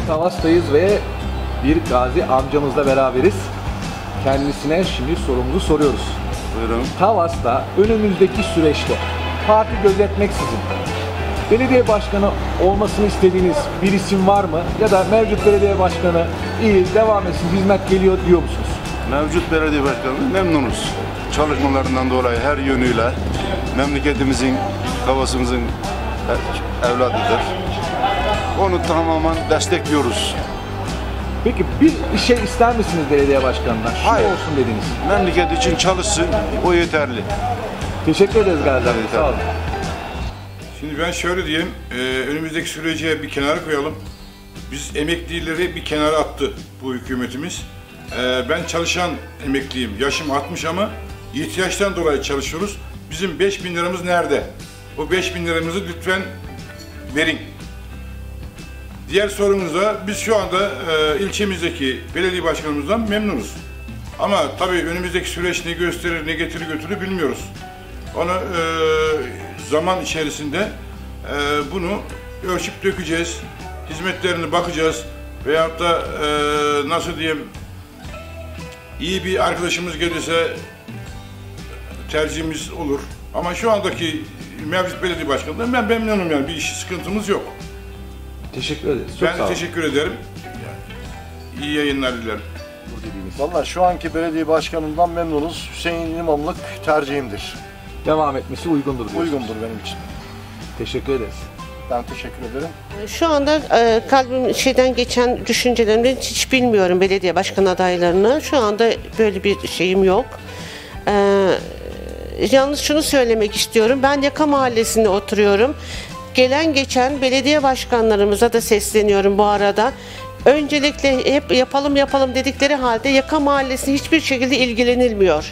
Tavas'tayız ve bir gazi amcamızla beraberiz. Kendisine şimdi sorumuzu soruyoruz. Buyurun. Tavas'ta önümüzdeki süreçte parti gözetmeksizin belediye başkanı olmasını istediğiniz bir isim var mı? Ya da mevcut belediye başkanı iyi, devam etsin, hizmet geliyor diyor musunuz? Mevcut belediye başkanı memnunuz. Çalışmalarından dolayı her yönüyle memleketimizin, Tavas'ımızın evladıdır. Onu tamamen destekliyoruz. Peki bir şey ister misiniz belediye başkanından? Şu Hayır. olsun dediniz. Memleket için çalışsın, o yeterli. Teşekkür ederiz Gazi Bey. Sağ olun. Şimdi ben şöyle diyeyim, önümüzdeki süreci bir kenara koyalım. Biz emeklileri bir kenara attı bu hükümetimiz. Ben çalışan emekliyim, yaşım 60 ama ihtiyaçtan dolayı çalışıyoruz. Bizim 5.000 liramız nerede? O 5.000 liramızı lütfen verin. Diğer sorumuza biz şu anda ilçemizdeki belediye başkanımızdan memnunuz. Ama tabii önümüzdeki süreç ne gösterir, ne getirir götürür bilmiyoruz. Onu zaman içerisinde bunu ölçüp dökeceğiz, hizmetlerine bakacağız veyahut da nasıl diyeyim, iyi bir arkadaşımız gelirse tercihimiz olur. Ama şu andaki mevcut belediye başkanından ben memnunum, yani bir iş sıkıntımız yok. Teşekkür ederiz. Çok sağ Ben olun. teşekkür ederim. İyi yayınlar dilerim. Vallahi şu anki belediye başkanından memnunuz. Hüseyin İmamlık tercihimdir. Devam etmesi uygundur diyorsunuz. Uygundur benim için. Teşekkür ederiz. Ben teşekkür ederim. Şu anda kalbim şeyden geçen düşüncelerimi hiç bilmiyorum belediye başkan adaylarını. Şu anda böyle bir şeyim yok. Yalnız şunu söylemek istiyorum. Ben Yaka Mahallesi'nde oturuyorum. Gelen geçen belediye başkanlarımıza da sesleniyorum bu arada. Öncelikle hep yapalım dedikleri halde Yaka Mahallesi hiçbir şekilde ilgilenilmiyor.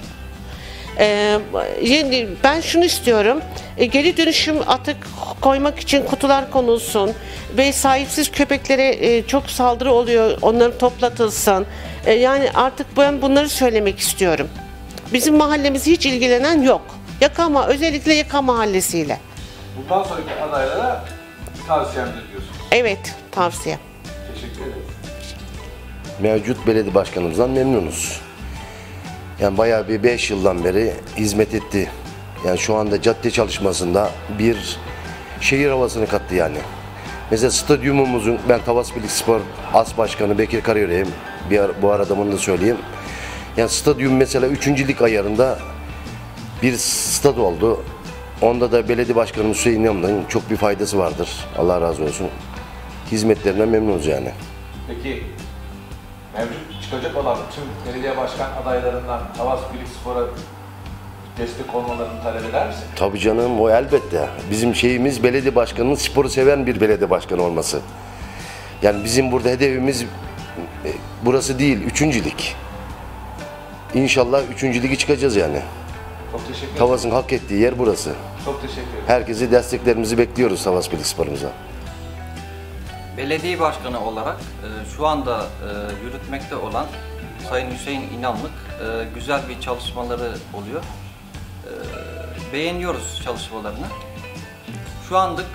Ben şunu istiyorum, geri dönüşüm atık koymak için kutular konulsun ve sahipsiz köpeklere çok saldırı oluyor, onların toplatılsın. Yani artık ben bunları söylemek istiyorum. Bizim mahallemizi hiç ilgilenen yok. Özellikle Yaka Mahallesi'yle. Bundan sonraki adaylara tavsiyemdir diyorsunuz. Evet, tavsiye. Teşekkür ederiz. Mevcut belediye başkanımızdan memnunuz. Yani bayağı bir 5 yıldan beri hizmet etti. Yani şu anda cadde çalışmasında bir şehir havasını kattı yani. Mesela stadyumumuzun, ben Tavas Birlikspor As Başkanı Bekir Karayöre'yim. Bu arada bunu da söyleyeyim. Yani stadyum mesela 3. lig ayarında bir stad oldu. Onda da belediye başkanımız Hüseyin İmamlık'ın çok bir faydası vardır. Allah razı olsun. Hizmetlerinden memnunuz yani. Peki mevcut çıkacak olan tüm belediye başkan adaylarından Tavas Birlikspor'a destek olmalarını talep eder misin? Tabii canım, o elbette. Bizim şeyimiz belediye başkanının sporu seven bir belediye başkanı olması. Yani bizim burada hedefimiz burası değil, 3. lig. İnşallah 3. ligi çıkacağız yani. Çok teşekkür ederim. Tavas'ın hak ettiği yer burası. Çok teşekkür ederim. Herkese desteklerimizi bekliyoruz Tavas Birlikspor'umuza. Belediye başkanı olarak şu anda yürütmekte olan Sayın Hüseyin İnanlık güzel bir çalışmaları oluyor. Beğeniyoruz çalışmalarını. Şu anlık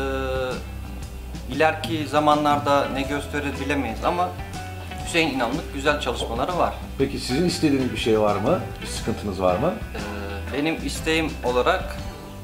ileriki zamanlarda ne gösterir bilemeyiz ama Hüseyin İnanlık güzel çalışmaları var. Peki sizin istediğiniz bir şey var mı? Bir sıkıntınız var mı? Benim isteğim olarak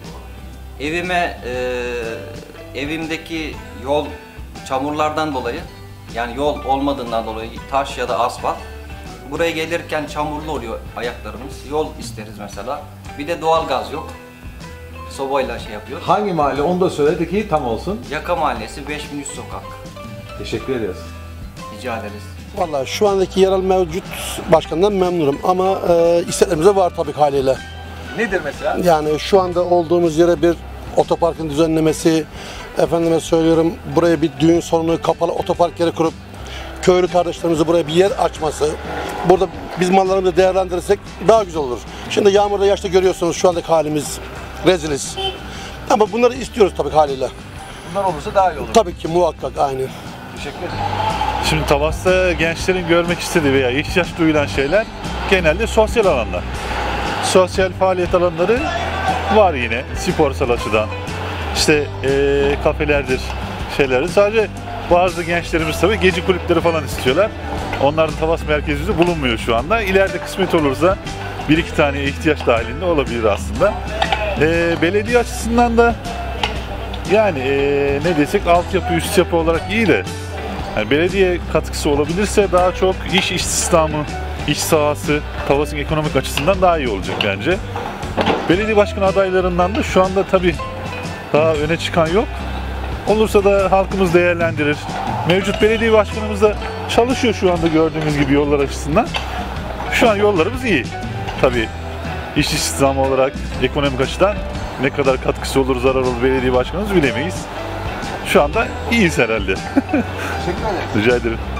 evimdeki yol çamurlardan dolayı, yani yol olmadığından dolayı taş ya da asfalt, buraya gelirken çamurlu oluyor ayaklarımız. Yol isteriz mesela. Bir de doğalgaz yok. Sobayla şey yapıyoruz. Hangi mahalle onu da söyle ki tam olsun. Yaka Mahallesi 5100 sokak. Teşekkür ederiz. Rica ederiz. Vallahi şu andaki yerel mevcut başkandan memnunum ama isteklerimiz de var tabii haliyle. Nedir mesela? Yani şu anda olduğumuz yere bir otoparkın düzenlemesi, efendime söylüyorum buraya bir düğün salonu, kapalı otopark yeri kurup köylü kardeşlerimize buraya bir yer açması. Burada biz mallarımızı değerlendirirsek daha güzel olur. Şimdi yağmurda yaşta görüyorsunuz şu andaki halimiz reziliz. Ama bunları istiyoruz tabii haliyle. Bunlar olursa daha iyi olur. Tabii ki muhakkak aynı. Teşekkür ederim. Şimdi Tavas'ta gençlerin görmek istediği veya ihtiyaç duyulan şeyler genelde sosyal alanlar. Sosyal faaliyet alanları var yine sporsal açıdan. İşte kafelerdir, şeylerdir. Sadece Bazı gençlerimiz tabii gece kulüpleri falan istiyorlar. Onların Tavas merkezimizde bulunmuyor şu anda. İleride kısmet olursa bir iki tane ihtiyaç dahilinde olabilir aslında. Belediye açısından da yani ne desek altyapı, üst yapı olarak iyi de yani belediye katkısı olabilirse daha çok iş istihdamı, iş sahası Tavas'ın ekonomik açısından daha iyi olacak bence. Belediye başkanı adaylarından da şu anda tabii daha öne çıkan yok. Olursa da halkımız değerlendirir. Mevcut belediye başkanımız da çalışıyor şu anda gördüğümüz gibi yollar açısından. Şu an yollarımız iyi. Tabii iş istihdamı olarak ekonomik açıdan ne kadar katkısı olur, zarar olur belediye başkanımız bilemeyiz. Şu anda iyiyiz herhalde. Teşekkür ederim. Rica ederim.